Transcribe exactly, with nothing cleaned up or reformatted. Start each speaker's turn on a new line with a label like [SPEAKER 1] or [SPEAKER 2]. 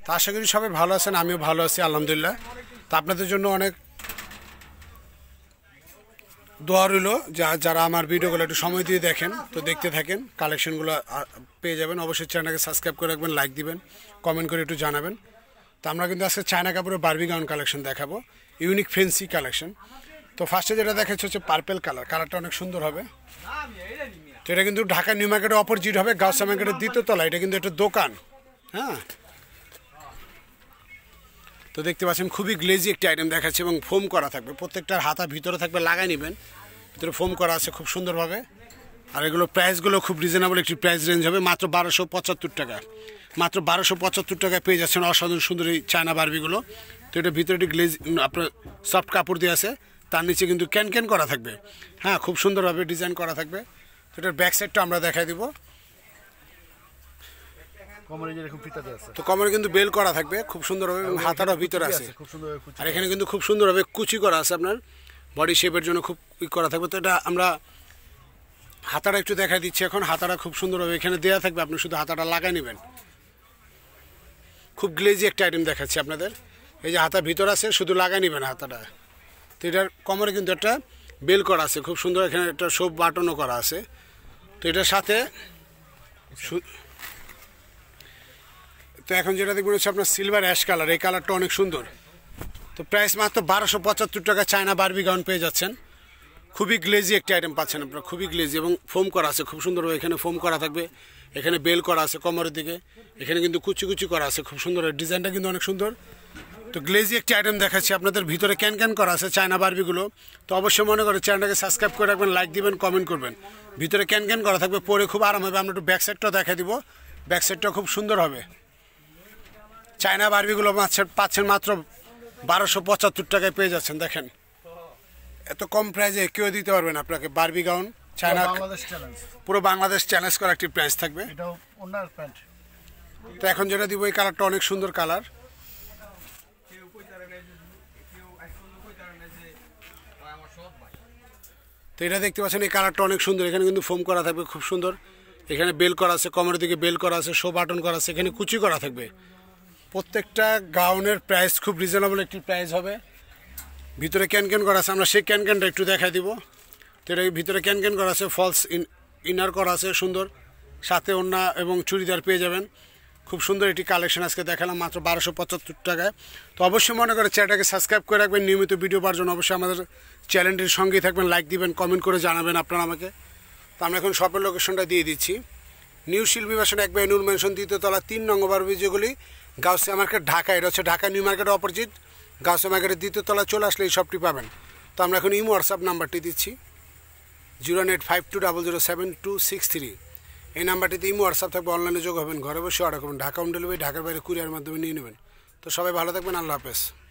[SPEAKER 1] তো আশা করি সবাই ভালো আছেন, আমিও ভালো আছি আলহামদুলিল্লাহ। তো আপনাদের জন্য অনেক দোয়া রইল, যা যারা আমার ভিডিওগুলো একটু সময় দিয়ে দেখেন, তো দেখতে থাকেন, কালেকশনগুলো পেয়ে যাবেন। অবশ্যই চ্যানেলকে সাবস্ক্রাইব করে রাখবেন, লাইক দিবেন, কমেন্ট করে একটু জানাবেন। তো আমরা কিন্তু আজকে চায়না কাপড়ের বারবি গাউন কালেকশন দেখাবো, ইউনিক ফ্যান্সি কালেকশন। তো ফার্স্টে যেটা দেখাচ্ছে হচ্ছে পার্পেল কালার, কালারটা অনেক সুন্দর হবে। তো এটা কিন্তু ঢাকা নিউ মার্কেটের অপোজিট হবে, গাউসা মার্কেটের দ্বিতীয় তলা। এটা কিন্তু একটা দোকান, হ্যাঁ। তো দেখতে পাচ্ছেন খুবই গ্লেজি একটি আইটেম দেখাচ্ছে এবং ফোম করা থাকবে, প্রত্যেকটার হাতা ভিতরে থাকবে, লাগাই নেবেন, ভিতরে ফোম করা আছে খুব সুন্দরভাবে। আর এগুলো প্রাইসগুলো খুব রিজনেবল একটি প্রাইস রেঞ্জ হবে, মাত্র বারোশো পঁচাত্তর টাকা। মাত্র বারোশো পঁচাত্তর টাকায় পেয়ে যাচ্ছেন অসাধারণ সুন্দর এই চায়না বারবিগুলো। তো এটা ভিতরে একটি গ্লেজ আপনার সফট কাপড় দিয়ে আছে, তার নিচে কিন্তু ক্যান ক্যান করা থাকবে, হ্যাঁ, খুব সুন্দরভাবে ডিজাইন করা থাকবে। তো এটার ব্যাক সাইডটা আমরা দেখাই দিব। তো কোমরে কিন্তু বেল করা থাকবে খুব সুন্দরভাবে এবং হাতাটাও ভিতরে আছে, আর এখানে কিন্তু খুব সুন্দরভাবে কুচি করা আছে, আপনার বডি শেপের জন্য খুব ই করা থাকবে। তো এটা আমরা হাতাটা একটু দেখাই দিচ্ছি এখন। হাতাটা খুব সুন্দরভাবে এখানে দেওয়া থাকবে, আপনি শুধু হাতাটা লাগাই নেবেন। খুব গ্লেজি একটা আইটেম দেখাচ্ছি আপনাদের। এই যে হাতার ভিতর আছে, শুধু লাগাই নেবেন হাতাটা। তো এটার কোমরে কিন্তু একটা বেল করা আছে খুব সুন্দর, এখানে একটা শোপ বাটনও করা আছে। তো এটার সাথে তো এখন যেটা দেখবেন হচ্ছে আপনার সিলভার অ্যাশ কালার, এই কালারটা অনেক সুন্দর। তো প্রাইস মাত্র বারোশো পঁচাত্তর টাকা চায়না বারবি গাউন পেয়ে যাচ্ছেন। খুবই গ্লেজি একটি আইটেম পাচ্ছেন আপনারা, খুবই গ্লেজি এবং ফোম করা আছে খুব সুন্দর। এখানে ফোম করা থাকবে, এখানে বেল করা আছে কোমরের দিকে, এখানে কিন্তু কুচি কুচি করা আছে খুব সুন্দর, ডিজাইনটা কিন্তু অনেক সুন্দর। তো গ্লেজি একটি আইটেম দেখাচ্ছি আপনাদের, ভিতরে ক্যান ক্যান করা আছে চায়না বারবিগুলো। তো অবশ্যই মনে করে চ্যানেলটাকে সাবস্ক্রাইব করে রাখবেন, লাইক দিবেন, কমেন্ট করবেন। ভিতরে ক্যান ক্যান করা থাকবে, পরে খুব আরাম হবে। আমরা একটু ব্যাক সাইডটাও দেখা দিব, ব্যাক সাইডটাও খুব সুন্দর হবে। চায়না বারবিগুলো পাচ্ছেন মাত্র বারোশো পঁচাত্তর টাকায় পেয়ে যাচ্ছেন। দেখেন এত কম প্রাইসে কেউ দিতে পারবেন আপনাকে বারবি গাউন চায়না, পুরো বাংলাদেশ চ্যালেঞ্জ করা একটি প্রাইস থাকবে। তো এখন যেটা দিব, এই কালারটা অনেক সুন্দর কালার। তো এটা দেখতে পাচ্ছেন, এই কালারটা অনেক সুন্দর, এখানে কিন্তু ফোম করা থাকবে খুব সুন্দর, এখানে বেল করা আছে, কোমরের দিকে বেল করা আছে, শো বাটন করা আছে, এখানে কুচি করা থাকবে। প্রত্যেকটা গাউনের প্রাইস খুব রিজনেবল একটি প্রাইস হবে। ভিতরে ক্যান ক্যান করা আছে, আমরা সেই ক্যান ক্যানটা একটু দেখাই দিব। তো এটা ভিতরে ক্যান ক্যান করা আছে, ফলস ইন ইনার করা আছে সুন্দর, সাথে ওড়না এবং চুড়িদার পেয়ে যাবেন। খুব সুন্দর একটি কালেকশন আজকে দেখালাম মাত্র বারোশো পঁচাত্তর টাকায়। তো অবশ্যই মনে করে চ্যানেলটাকে সাবস্ক্রাইব করে রাখবেন, নিয়মিত ভিডিও পাওয়ার জন্য অবশ্যই আমাদের চ্যানেলটির সঙ্গেই থাকবেন, লাইক দিবেন, কমেন্ট করে জানাবেন আপনারা আমাকে। তো আমরা এখন শপের লোকেশনটা দিয়ে দিচ্ছি, নিউ শিল্পী বাসন এক বাই নূর মেনশন দ্বিতীয়তলা তিন নং বারবি, যেগুলি গাউসিয়া মার্কেট ঢাকা। এটা হচ্ছে ঢাকা নিউ মার্কেটের অপোজিট, গাউসিয়া মার্কেটের দ্বিতীয় তলা চলে আসলে এই শপটি পাবেন। তো আমরা এখন ইমো হোয়াটসঅ্যাপ নাম্বারটি দিচ্ছি, zero eight five two double zero seven two six three. এই নাম্বারটিতে ইমো হোয়াটসঅ্যাপ থাকবে, অনলাইনে যোগ হবেন, ঘরে বসে অর্ডার করবেন, ঢাকা হোম ডেলিভারি, ঢাকার বাইরে কুরিয়ার মাধ্যমে নিয়ে নেবেন। তো সবাই ভালো থাকবেন, আল্লাহ হাফেজ।